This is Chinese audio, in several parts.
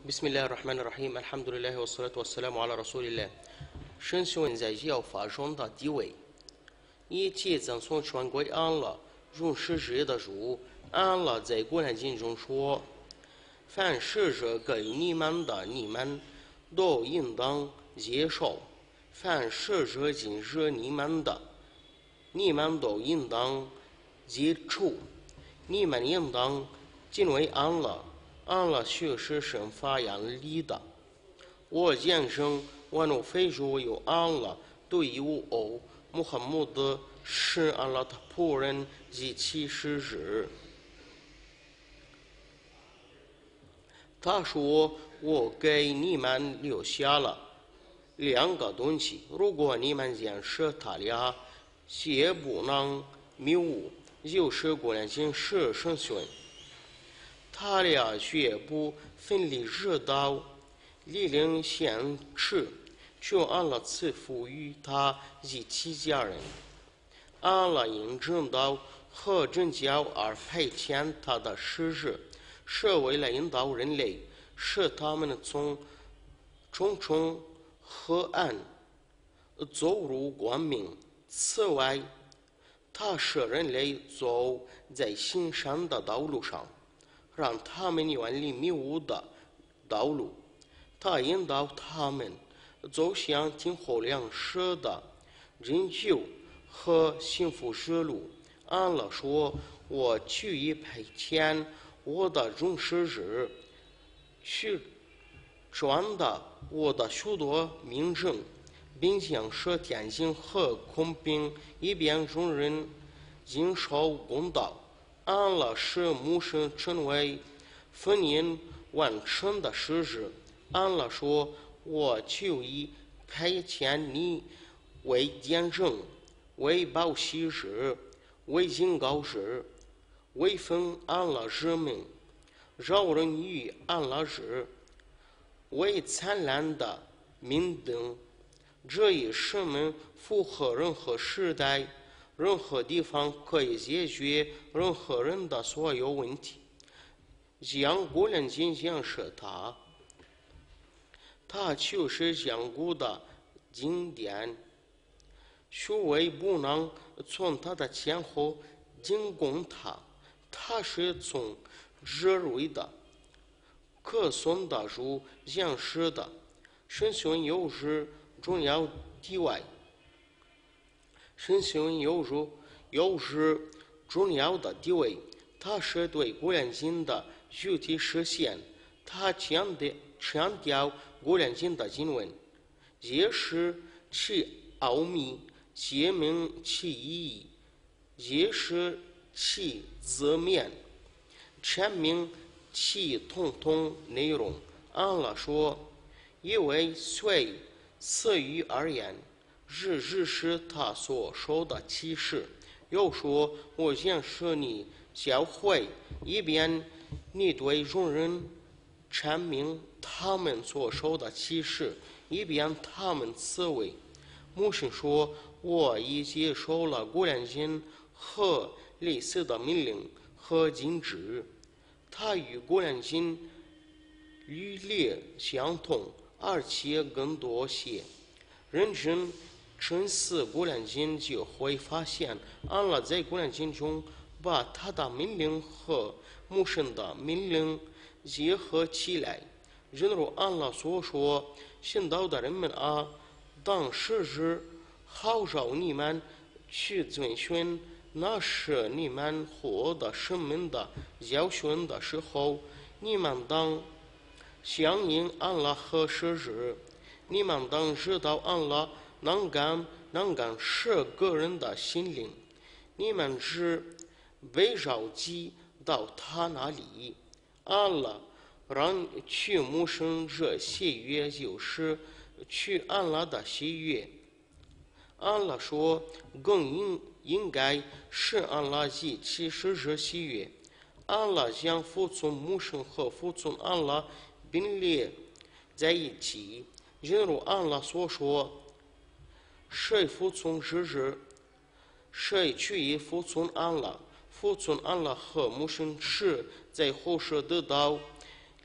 بسم الله الرحمن الرحيم الحمد لله والصلاة والسلام على رسول الله。神学在教法中的地位，一切赠送传归安了，用使者的主，安了在古兰经中说：凡使者给你们的，你们都应当接受；凡使者禁止你们的，你们都应当接触。你们应当敬畏安了。安了确实是发扬力的。我见证万物非主有安了，独一无二。穆罕默德是安了的仆人及其使者。他说：“我给你们留下了两个东西，如果你们坚持他俩，也不能迷误。就是古兰经是圣训。他俩绝不分离知道，力量显示，求安了赐福于他及其家人。安了因正道和正教而派遣他的使者，是为了引导人类，使他们从重重黑暗走入光明。此外，他使人类走在行善的道路上，让他们远离迷雾的道路。他引导他们走向今后良善的拯救和幸福之路。安了说：“我去意派遣我的众使者，去传达我的许多命令，并将设天经和公平，以便众人经受公道。”安了使穆圣成为丰年完成的使者。安了说：“我就以派遣你为见证，为报喜者，为警告者，为奉安了之命，饶人于安了之，为灿烂的明灯。这一使命符合任何时代、任何地方，可以解决任何人的所有问题。将古兰经讲是它就是坚固的经典，虚伪不能从它的前后进攻它。它是从日瑞的，可颂的如讲师的。神训有日重要地位。神训有日重要的地位，它是对古兰经的具体实现。它强调古兰经的经文，解释其奥秘，解明其意义，解释其字面，阐明其统统内容。安了说：“因为随词语而言，日是他所受的启示。又说：我将使你教诲，以便你对众人阐明他们所受的启示，以便他们自卫。”穆圣说：“我已接受了古兰经和类似的命令和禁止，它与古兰经语略相同，而且更多些。认真沉思古兰经，就会发现，安了在古兰经中把他的命令和穆圣的命令结合起来。正如安了所说：信道的人们啊，当时日号召你们去遵循那是你们获得生命的教训的时候，你们当响应安了和使者。你们当知道安了能干是个人的心灵，你们只围绕及到他那里。安了让去穆圣这喜悦，就是去安了的喜悦。安了说：更应该是安了及其使者喜悦。安了将服从穆圣和服从安了并列在一起。正如安了所说：谁服从使者，谁去意服从安了。服从安了和穆圣时，在后世得到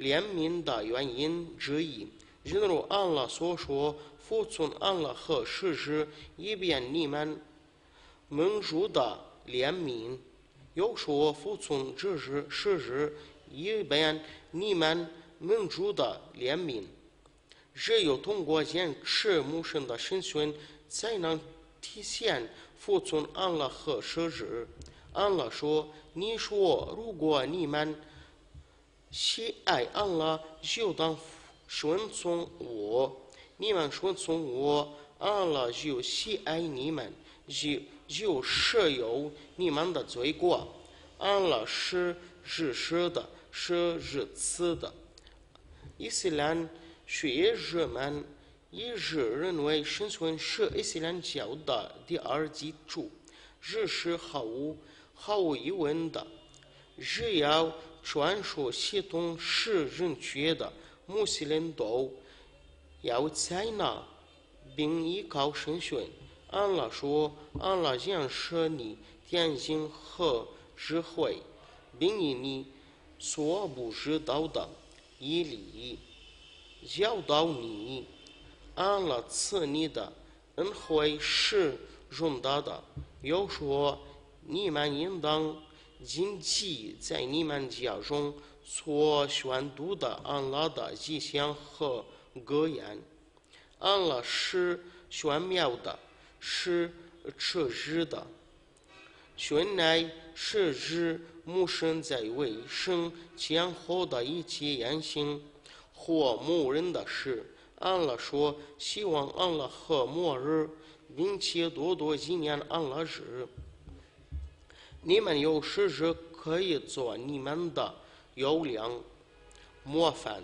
怜悯的原因之一。正如安拉所说，服从安拉和使者，以便你们蒙主的怜悯；又说服从使者，以便你们蒙主的怜悯。只有通过坚持穆圣的神训，才能体现服从安拉和使者。安拉说：“你说，如果你们喜爱安拉，就当顺从我；你们顺从我，安拉就喜爱你们，就赦宥你们的罪过。安拉是至实的，是如此的。”伊斯兰学者们一致认为，神训是伊斯兰教的第二基础，这是毫无疑问的。只要传输系统是正确的，穆斯林都要采纳并依靠神训。安拉说：“安拉将使你天性和智慧，并以你所不知道的毅力教导你。安拉赐你的恩惠是重大的。”又说：“你们应当谨记在你们家中所宣读的安拉的吉祥和格言。安拉是玄妙的，是彻知的。训乃是指穆圣在为生前后的一切言行或默认的事。安拉说：“希望安拉和末日，并且多多纪念安拉日。你们有使者可以做你们的优良模范。”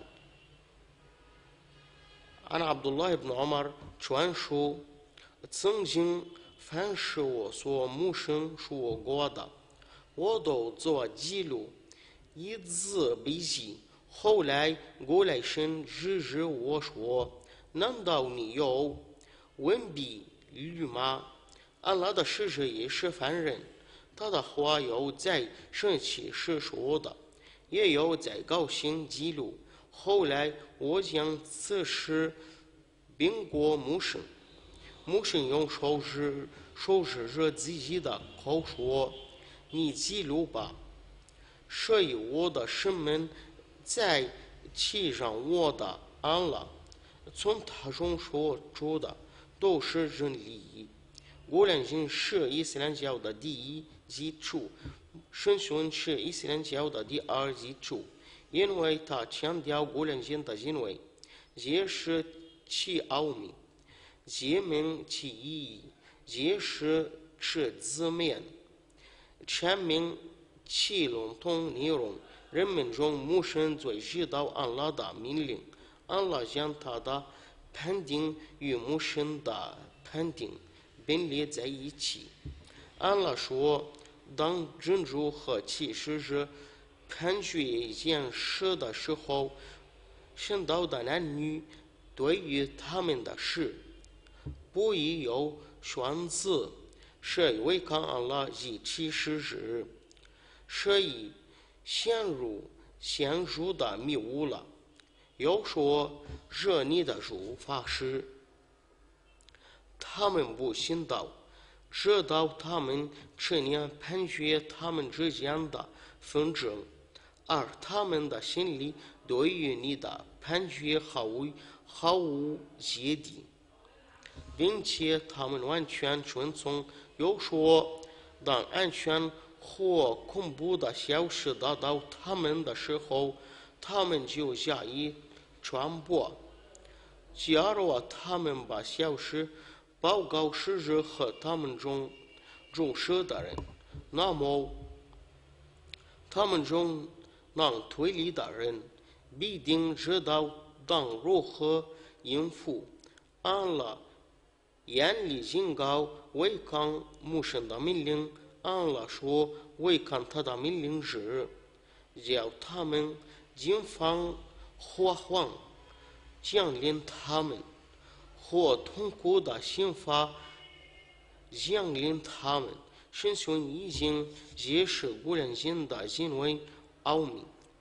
عن عبد الله بن عمر传说，曾经凡是我所穆圣说过的，我都做记录，一字笔记。后来过来神指着我说：“难道你有文笔律吗？”安拉的使者也是凡人，他的话有在生气时说的，也有在高兴记录。后来我将此事禀过穆圣，穆圣用手指着自己的口说：“你记录吧。”所以我的神们在其上我的安拉，从他中说出的都是真理。古兰经是伊斯兰教的第一基础，神训是伊斯兰教的第二基础，因为他强调古兰经的经纬，解释其奥秘，解明其意义，解释其字面，阐明其笼统内容。人们中穆圣最知道安拉的命令，安拉将他的判定与穆圣的判定并列在一起。安拉说：“当真主和其使者判决一件事的时候，神道的男女对于他们的事，不宜有选择，谁违抗安拉及其使者，谁陷入的迷雾了。”又说：“惹你的主法师，他们不信道，直到他们成年判决他们之间的纷争，而他们的心里对于你的判决毫无芥蒂，并且他们完全顺从。”又说：“当安全或恐怖的消息达到他们的时候，他们就加以传播。假若他们把消息报告使者和他们中重视的人，那么他们中能推理的人必定知道当如何应付。”安拉严厉警告违抗穆圣的命令。安拉说：“违抗他的命令时，叫他们惊慌火慌降临他们，或痛苦的刑罚降临他们。”神训已经解释古兰经的经纬奥秘，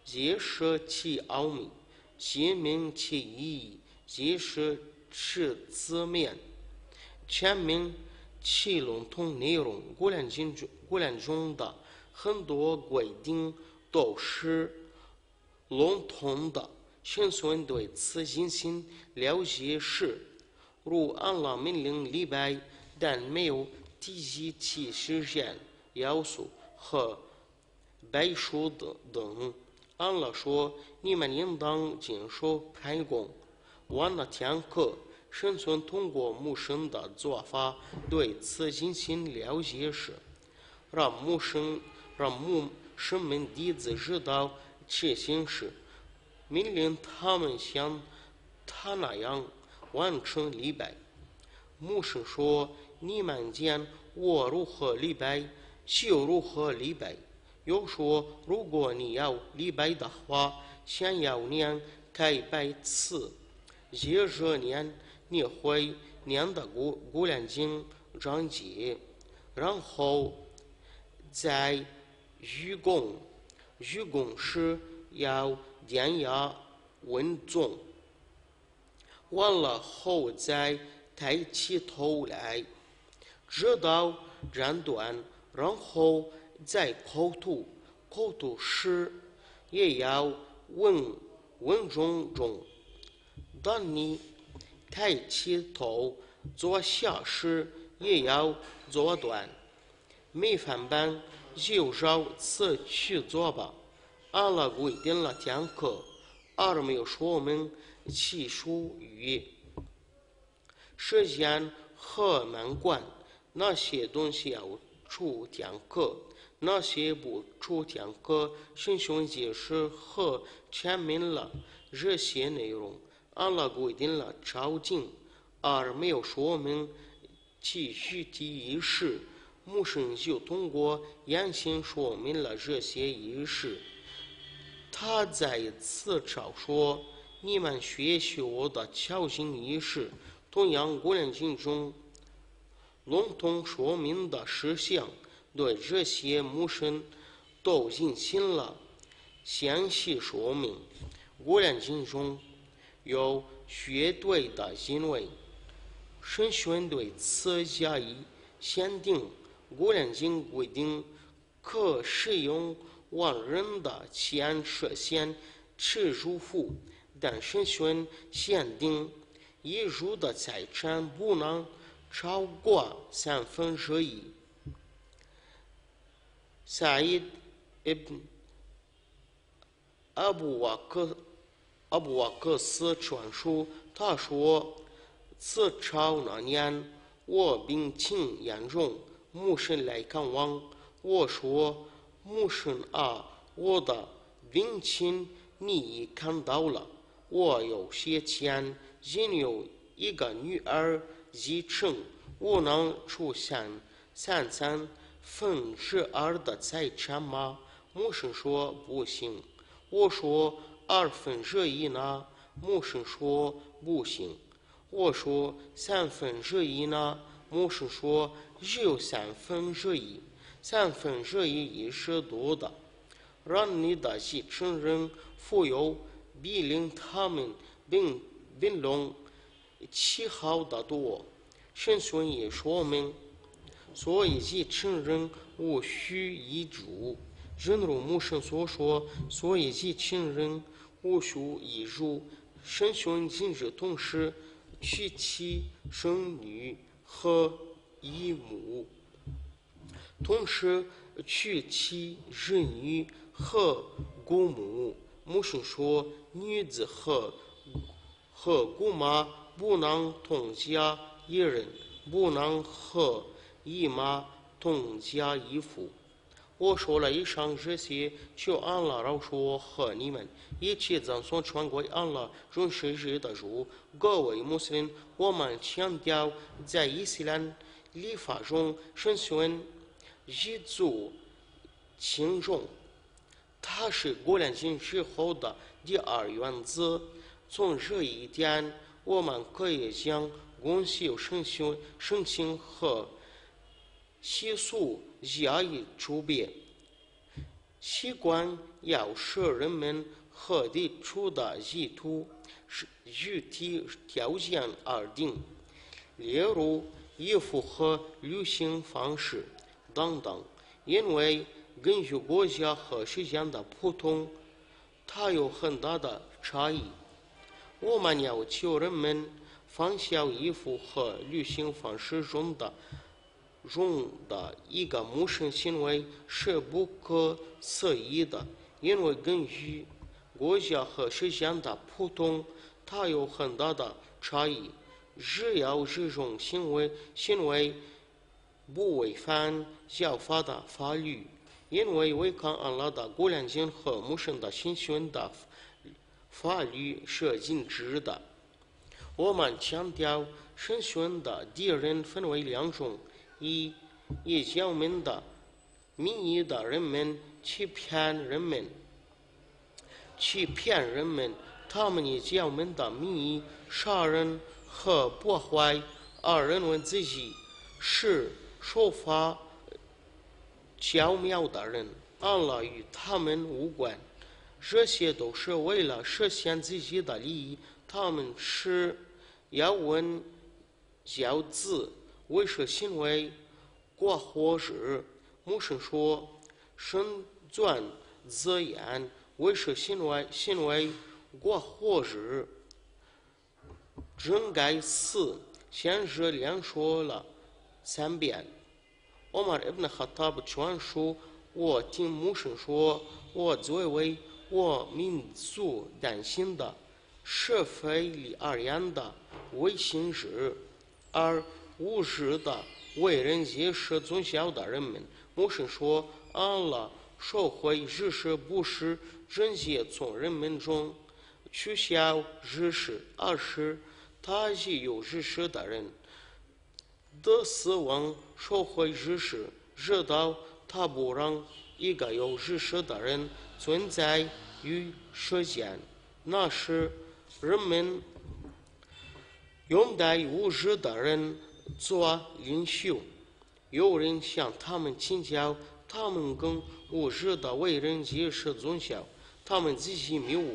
解释其奥秘，解明其意义，解释其字面，阐明其笼统内容。古兰中的很多规定都是笼统的，神孙对此进行了解时，如安拉命令礼拜，但没有提及其时间、要素和倍数等。安拉说：“你们应当坚守派供，完了天课。”神孙通过牧神的做法对此进行了解时，让牧神们弟子知道这些事，命令他们像他那样完成礼拜。牧神说：“你们见我如何礼拜，就如何礼拜。”又说：“如果你要礼拜的话，先要念开拜词，接着念你会念的古兰经章节，然后再鞠躬。鞠躬时要典雅稳重，完了后再抬起头来，直到站端，然后再口吐。口吐时也要稳重。当你抬起头坐下时，也要坐端。没饭班就照此去做吧。安拉规定了天课，而没有说明其属于时间和门关。那些东西要出天课，那些不出天课。神兄解释和阐明了这些内容。安拉规定了朝觐，而没有说明其具体仪式。牧神就通过言行说明了这些仪式。他在此朝说：“你们学习我的朝觐仪式。”同样，古兰经中笼统说明的事项，对这些牧神都进行了详细说明。古兰经中有绝对的因为，神宣对此加以限定。古兰经规定可使用万人的钱实现吃入户，但神宣限定一入的财产不能超过1/3。萨伊 ibn 阿布瓦克斯传述，他说：“此朝那年，我病情严重，牧神来看望我说：‘牧神啊，我的病情你已看到了，我有些钱，因有一个女儿继承，我能出现3/3的财产吗？’牧神说：‘不行。’我说：‘1/2呢？’牧神说：‘不行。’我说：‘1/3呢？’牧神说：‘只有1/3。1/3是多的，让你的继承人富有，比令他们并拢起好的多。’神宣也说明，所以继承人无需遗嘱。正如牧神所说，所以继承人无需遗嘱。神宣禁止同时娶妻生女和异母，同时娶妻生女和姑母。牧神说，女子和姑妈不能同嫁一人，不能和姨妈同嫁一夫。我说了以上这些，求安拉饶恕我和你们，一切赠送传归安拉众生日的主。各位穆斯林，我们强调，在伊斯兰礼法中，神宣一族轻重，它是古兰经之后的第二原则。从这一点，我们可以将公修圣经和习俗加以区别。 习惯要使人们和地处的意图是具体条件而定，例如衣服和旅行方式等等，因为根据国家和时间的不同，它有很大的差异。我们要求人们放下衣服和旅行方式中的一个陌生行为是不可思议的，因为根据国家和时间的不同，它有很大的差异。只要这种行为不违反教法的法律，因为违抗安拉的古兰经和穆罕的新训的法律是禁止的。我们强调审讯的敌人分为两种：以教门的名义的人们欺骗人们，他们以教门的名义杀人和破坏，而认为自己是说法巧妙的人。安拉与他们无关，这些都是为了实现自己的利益。他们是要问教子为是行为过活日，穆罕说生转自然为是行为过活日，真该死。先是连说了3遍。Omar ibn Khattab 传说，我听穆罕说，我作为我民族担心的是非礼而言的违心日，而无知的为人解释宗教的人们。穆罕说，安拉收回日识不是直接从人们中取消日识，而是他已有日识的人的死亡收回日识，直到他不让一个有日识的人存在于世间。那时人们拥戴无知的人做领袖，有人向他们请教，他们更无知的为人解释宗教，他们自己迷雾，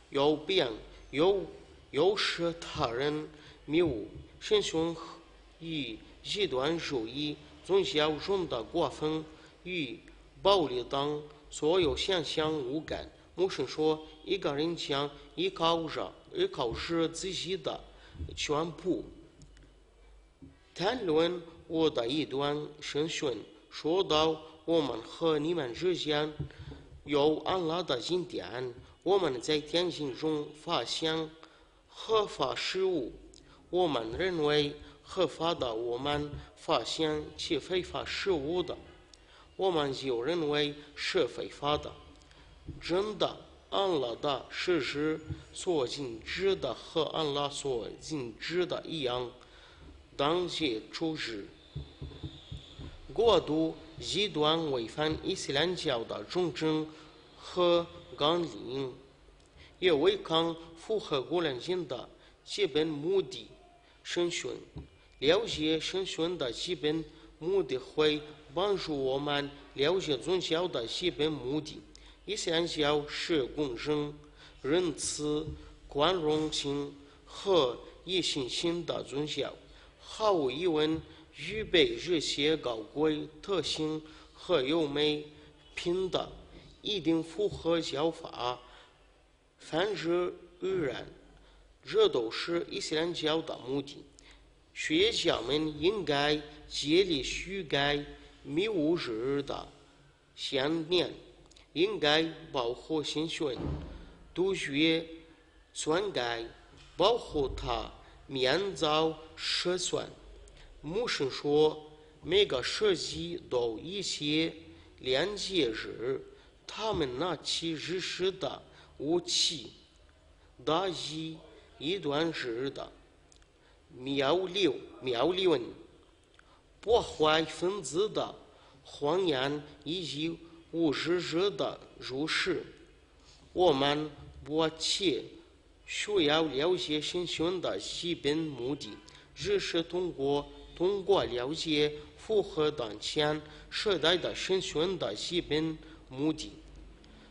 又使他人迷雾。审讯与极端主义宗教中的过分与暴力等所有现象无干。穆罕说，一个人将依靠着自己的全部谈论我的一段审讯，说到我们和你们之间有安拉的经典，我们在天经中发现合法事物，我们认为合法的，我们发现其非法事物的，我们就认为是非法的。真的，安拉的事实所禁止的和安拉所禁止的一样，当即处置。过度极端违反伊斯兰教的忠贞和纲领，也违抗符合古兰经的基本目的。审讯，了解审讯的基本目的会帮助我们了解宗教的基本目的。伊斯兰教是公正、仁慈、宽容性和一心性的宗教，毫无疑问具备这些高贵特性和优美品德，一定符合教法。凡之而然，这都是伊斯兰教的目的。学家们应该竭力修改迷雾日的先念，应该保护审讯，杜绝篡改，保护它免遭失算。穆罕说，每个世纪都有一些连接日，他们拿起日识的武器，打击异端日的谬论、破坏分子的谎言以及无知者的入世。我们迫切需要了解审讯的基本目的，只是通过了解符合当前时代的审讯的基本目的，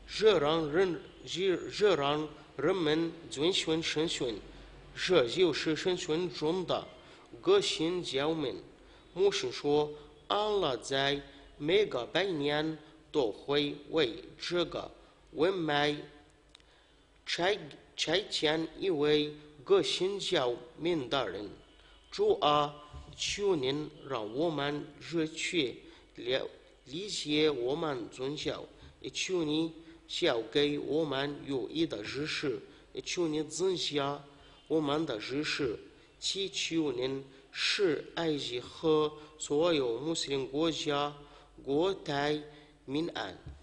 这让人们遵循圣训，这就是圣训中的革新教门。牧师说，安拉在每个百年都会为这个文脉差遣一位革新教门的人。主啊，求您让我们热切理解我们宗教，也求你教给我们有益的知识，也求你增加我们的知识，祈求您使埃及和所有穆斯林国家国泰民安。